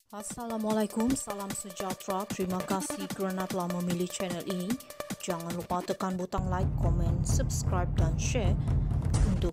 Assalamualaikum, salam sejahtera. Terima kasih kerana telah memilih channel ini. Jangan lupa tekan butang like, komen, subscribe dan share untuk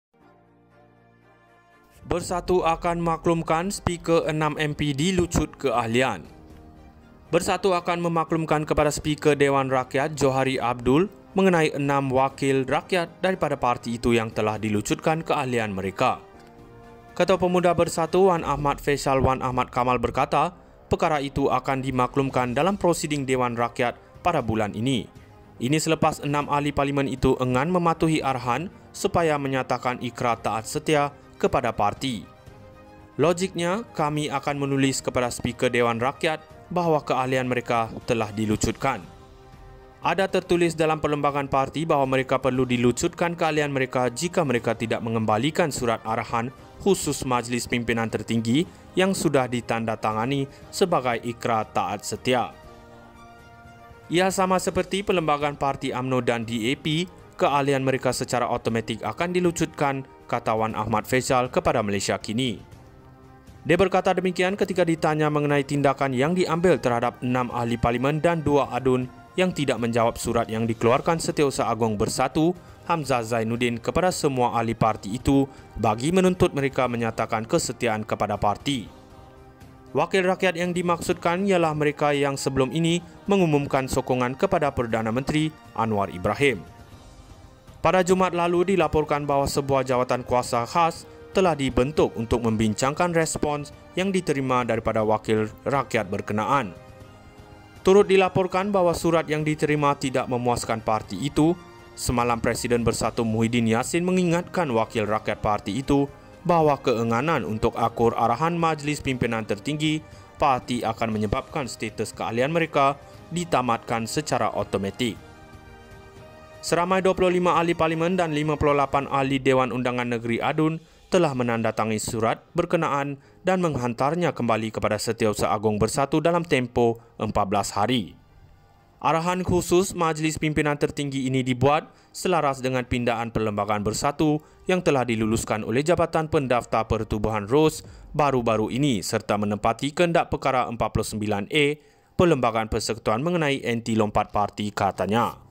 Bersatu akan maklumkan Speaker 6 MP dilucut keahlian. Bersatu akan memaklumkan kepada Speaker Dewan Rakyat Johari Abdul mengenai 6 wakil rakyat daripada parti itu yang telah dilucutkan keahlian mereka. Ketua Pemuda Bersatu Wan Ahmad Faisal Wan Ahmad Kamal berkata, perkara itu akan dimaklumkan dalam prosiding Dewan Rakyat pada bulan ini. Ini selepas 6 ahli parlimen itu enggan mematuhi arahan supaya menyatakan ikrar taat setia kepada parti. Logiknya, kami akan menulis kepada Speaker Dewan Rakyat bahawa keahlian mereka telah dilucutkan. Ada tertulis dalam perlembagaan parti bahawa mereka perlu dilucutkan keahlian mereka jika mereka tidak mengembalikan surat arahan khusus Majlis Pimpinan Tertinggi yang sudah ditandatangani sebagai ikrar taat setia. Ia sama seperti perlembagaan parti UMNO dan DAP, keahlian mereka secara automatik akan dilucutkan, kata Wan Ahmad Faisal kepada Malaysia Kini. Dia berkata demikian ketika ditanya mengenai tindakan yang diambil terhadap 6 ahli parlimen dan 2 adun yang tidak menjawab surat yang dikeluarkan Setiausaha Agong Bersatu Hamzah Zainuddin kepada semua ahli parti itu bagi menuntut mereka menyatakan kesetiaan kepada parti. Wakil rakyat yang dimaksudkan ialah mereka yang sebelum ini mengumumkan sokongan kepada Perdana Menteri Anwar Ibrahim. Pada Jumaat lalu dilaporkan bahawa sebuah jawatan kuasa khas telah dibentuk untuk membincangkan respons yang diterima daripada wakil rakyat berkenaan. Turut dilaporkan bahawa surat yang diterima tidak memuaskan parti itu. Semalam Presiden Bersatu Muhyiddin Yassin mengingatkan wakil rakyat parti itu bahawa keenganan untuk akur arahan Majlis Pimpinan Tertinggi parti akan menyebabkan status keahlian mereka ditamatkan secara automatik. Seramai 25 ahli parlimen dan 58 ahli Dewan Undangan Negeri Adun telah menandatangani surat berkenaan dan menghantarnya kembali kepada Setiausaha Agong Bersatu dalam tempoh 14 hari. Arahan khusus Majlis Pimpinan Tertinggi ini dibuat selaras dengan pindaan Perlembagaan Bersatu yang telah diluluskan oleh Jabatan Pendaftar Pertubuhan ROS baru-baru ini serta menempati kehendak perkara 49A Perlembagaan Persekutuan mengenai anti lompat parti, katanya.